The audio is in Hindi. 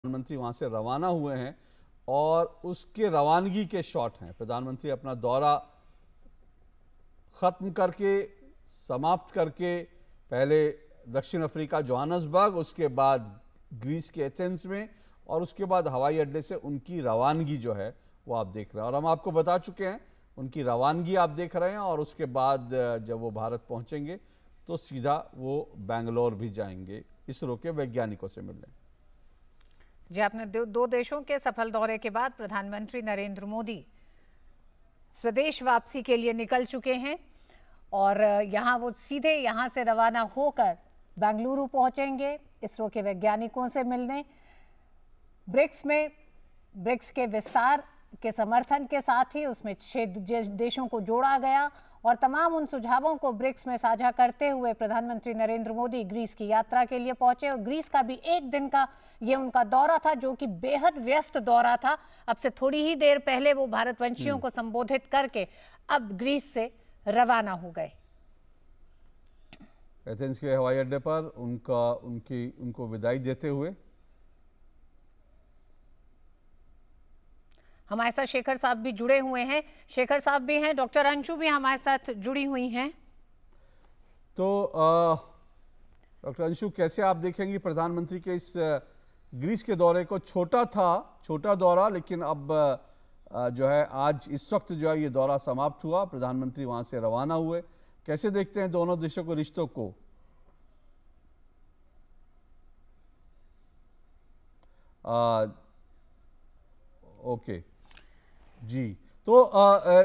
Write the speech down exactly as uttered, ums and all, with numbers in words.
प्रधानमंत्री वहां से रवाना हुए हैं और उसके रवानगी के शॉट हैं। प्रधानमंत्री अपना दौरा खत्म करके, समाप्त करके, पहले दक्षिण अफ्रीका जोहान्सबर्ग, उसके बाद ग्रीस के एथेंस में और उसके बाद हवाई अड्डे से उनकी रवानगी जो है वो आप देख रहे हैं। और हम आपको बता चुके हैं उनकी रवानगी आप देख रहे हैं और उसके बाद जब वो भारत पहुंचेंगे तो सीधा वो बेंगलोर भी जाएंगे इसरो के वैज्ञानिकों से मिलने। जी, आपने दो, दो देशों के सफल दौरे के बाद प्रधानमंत्री नरेंद्र मोदी स्वदेश वापसी के लिए निकल चुके हैं और यहाँ वो सीधे यहाँ से रवाना होकर बेंगलुरु पहुंचेंगे इसरो के वैज्ञानिकों से मिलने। ब्रिक्स में ब्रिक्स के विस्तार के समर्थन के साथ ही उसमें छह देशों को जोड़ा गया और तमाम उन सुझावों को ब्रिक्स में साझा करते हुए प्रधानमंत्री नरेंद्र मोदी ग्रीस की यात्रा के लिए पहुंचे। और ग्रीस का भी एक दिन का ये उनका दौरा था जो कि बेहद व्यस्त दौरा था। अब से थोड़ी ही देर पहले वो भारतवंशियों को संबोधित करके अब ग्रीस से रवाना हो गए। एथेंस के हवाई अड्डे पर उनका उनकी उनको विदाई देते हुए हमारे साथ शेखर साहब भी जुड़े हुए हैं। शेखर साहब भी हैं, डॉक्टर अंशु भी हमारे साथ जुड़ी हुई हैं। तो डॉक्टर अंशु, कैसे आप देखेंगी प्रधानमंत्री के इस ग्रीस के दौरे को? छोटा था, छोटा दौरा, लेकिन अब आ, जो है आज इस वक्त जो है ये दौरा समाप्त हुआ, प्रधानमंत्री वहां से रवाना हुए। कैसे देखते हैं दोनों देशों के रिश्तों को? आ, ओके जी, तो आ,